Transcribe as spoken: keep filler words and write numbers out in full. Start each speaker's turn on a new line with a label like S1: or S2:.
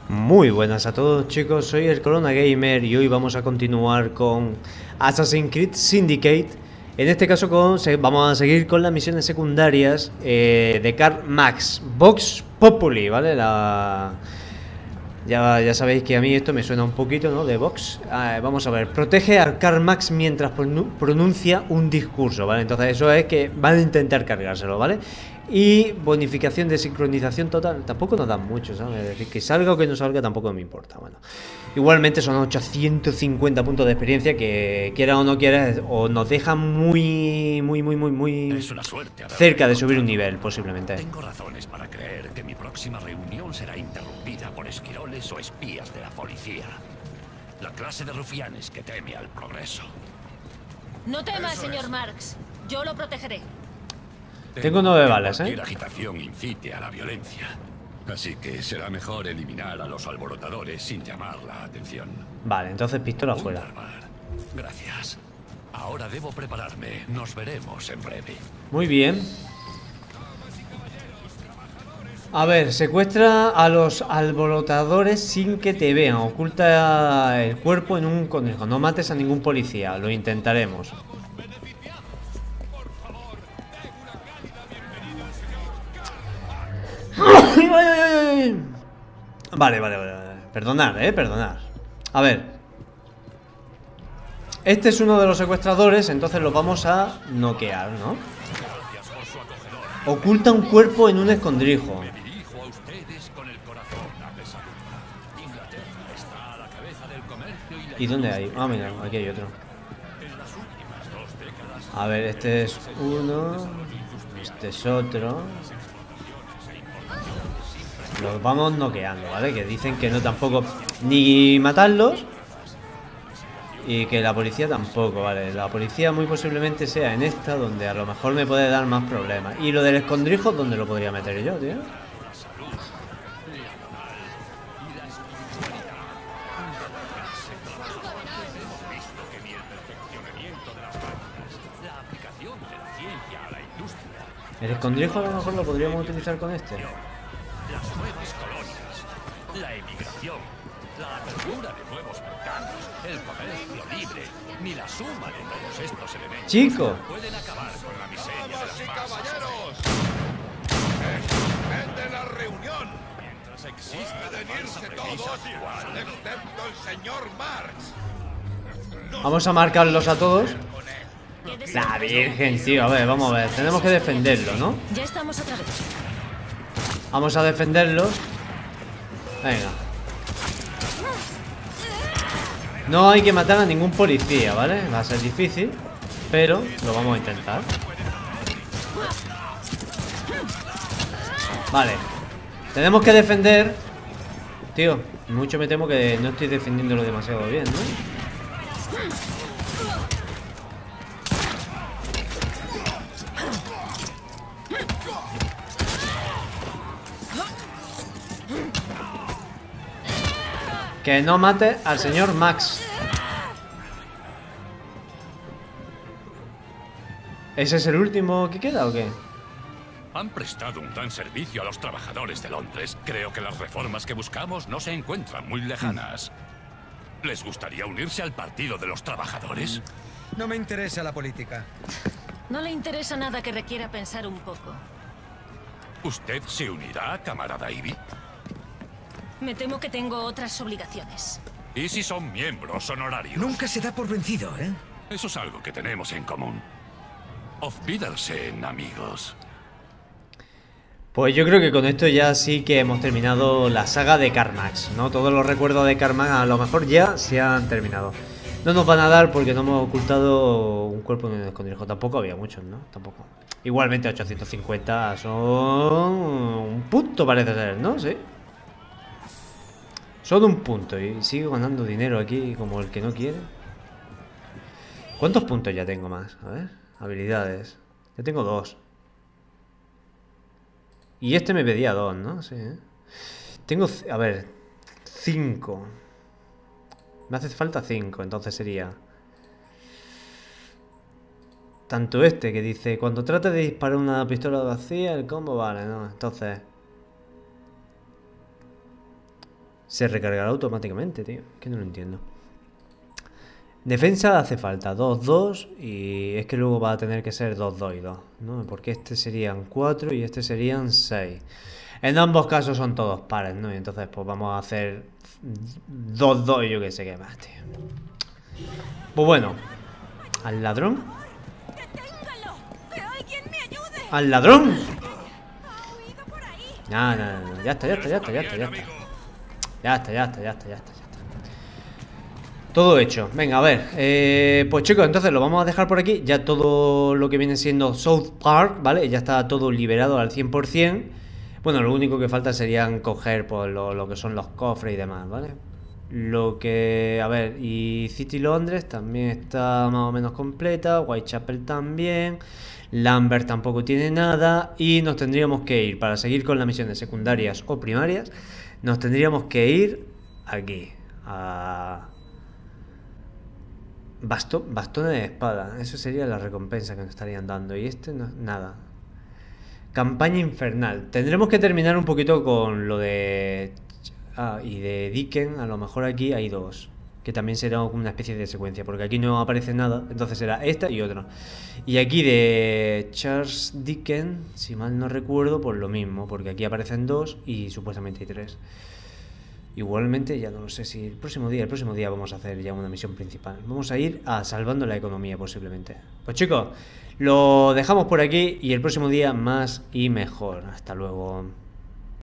S1: Muy buenas a todos, chicos, soy el Corona Gamer y hoy vamos a continuar con Assassin's Creed Syndicate. En este caso con, vamos a seguir con las misiones secundarias eh, de Karl Marx, Vox Populi, ¿vale? La... Ya, ya sabéis que a mí esto me suena un poquito, ¿no? De Vox. Ah, vamos a ver, protege a Karl Marx mientras pronuncia un discurso, ¿vale? Entonces eso es que van a intentar cargárselo, ¿vale? Y bonificación de sincronización total. Tampoco nos dan mucho, ¿sabes? Es decir, que salga o que no salga tampoco me importa. Bueno, igualmente son ochocientos cincuenta puntos de experiencia que, quiera o no quiera, o nos dejan muy, muy, muy, muy, muy
S2: es una suerte
S1: cerca de subir un nivel, posiblemente.
S2: Tengo razones para creer que mi próxima reunión será interrumpida por esquiroles o espías de la policía. La clase de rufianes que teme al progreso.
S3: No temas, señor Marx. Yo lo protegeré.
S1: Tengo nueve balas, ¿eh?
S2: Cualquier agitación incite a la violencia. Así que será mejor eliminar a los alborotadores sin llamar la atención.
S1: Vale, entonces pistola fuera.
S2: Gracias. Ahora debo prepararme. Nos veremos en breve.
S1: Muy bien. A ver, secuestra a los alborotadores sin que te vean. Oculta el cuerpo en un conejo. No mates a ningún policía. Lo intentaremos. Vale, vale, vale. Perdonad, eh, perdonad. A ver. Este es uno de los secuestradores, entonces lo vamos a noquear, ¿no? Oculta un cuerpo en un escondrijo. ¿Y dónde hay? Ah, mira, aquí hay otro. A ver, este es uno. Este es otro. Los vamos noqueando, ¿vale? Que dicen que no tampoco ni matarlos y que la policía tampoco, ¿vale? La policía muy posiblemente sea en esta, donde a lo mejor me puede dar más problemas. Y lo del escondrijo, ¿dónde lo podría meter yo, tío? El escondrijo a lo mejor lo podríamos utilizar con este.
S2: Las nuevas colonias, la emigración, la apertura de nuevos mercados, el comercio libre, ni la suma de todos estos elementos
S1: ¡Chico!
S2: pueden acabar con la miseria de las masas.
S4: ¡Caballeros! ¡Vende la reunión!
S2: Mientras exista
S4: Pueden irse todos, excepto el señor Marx.
S1: Vamos a marcarlos a todos. La virgen, tío, a ver, vamos a ver. Tenemos que defenderlo, ¿no?
S3: Ya estamos otra vez.
S1: Vamos a defenderlos. Venga. No hay que matar a ningún policía, ¿vale? Va a ser difícil, pero lo vamos a intentar. Vale. Tenemos que defender. Tío, mucho me temo que no estoy defendiéndolo demasiado bien, ¿no? Que no mate al señor Max. ¿Ese es el último que queda o qué?
S2: Han prestado un gran servicio a los trabajadores de Londres. Creo que las reformas que buscamos no se encuentran muy lejanas. ¿Les gustaría unirse al Partido de los Trabajadores?
S5: No me interesa la política.
S3: No le interesa nada que requiera pensar un poco.
S2: ¿Usted se unirá, camarada Ivy?
S3: Me temo que tengo otras obligaciones.
S2: ¿Y si son miembros honorarios?
S5: Nunca se da por vencido, ¿eh?
S2: Eso es algo que tenemos en común. Auf Wiedersehen, amigos.
S1: Pues yo creo que con esto ya sí que hemos terminado la saga de Karl Marx, ¿no? Todos los recuerdos de Karl Marx a lo mejor ya se han terminado. No nos van a dar porque no hemos ocultado un cuerpo en el escondrijo. Tampoco había muchos, ¿no? Tampoco. Igualmente ochocientos cincuenta son un punto, parece ser, ¿no? Sí. Solo un punto y sigo ganando dinero aquí como el que no quiere. ¿Cuántos puntos ya tengo más? A ver, habilidades. Ya tengo dos. Y este me pedía dos, ¿no? Sí, ¿eh? Tengo, a ver, cinco. Me hace falta cinco, entonces sería... Tanto este que dice, cuando trate de disparar una pistola vacía, el combo vale, ¿no? Entonces... se recargará automáticamente, tío. Que no lo entiendo. Defensa hace falta dos dos y es que luego va a tener que ser dos dos y dos, ¿no? Porque este serían cuatro y este serían seis. En ambos casos son todos pares, ¿no? Y entonces pues vamos a hacer dos dos y yo que sé qué más, tío. Pues bueno, al ladrón. ¡Al ladrón! No, no, no, ya está, ya está, ya está, ya está, ya está. Ya está, ya está, ya está, ya está, ya está. Todo hecho. Venga, a ver. Eh, pues chicos, entonces lo vamos a dejar por aquí. Ya todo lo que viene siendo South Park, ¿vale? Ya está todo liberado al cien por cien. Bueno, lo único que falta serían coger pues, lo, lo que son los cofres y demás, ¿vale? Lo que... A ver, y City Londres también está más o menos completa. Whitechapel también. Lambert tampoco tiene nada. Y nos tendríamos que ir, para seguir con las misiones secundarias o primarias, nos tendríamos que ir aquí. A... Bastón, bastones de espada. Eso sería la recompensa que nos estarían dando. Y este no, nada. Campaña infernal. Tendremos que terminar un poquito con lo de... Ah, y de Dickens. A lo mejor aquí hay dos. Que también será una especie de secuencia. Porque aquí no aparece nada. Entonces será esta y otra. Y aquí de Charles Dickens, si mal no recuerdo, pues lo mismo. Porque aquí aparecen dos y supuestamente hay tres. Igualmente, ya no lo sé si el próximo día, el próximo día vamos a hacer ya una misión principal. Vamos a ir a salvando la economía posiblemente. Pues chicos, lo dejamos por aquí y el próximo día más y mejor. Hasta luego.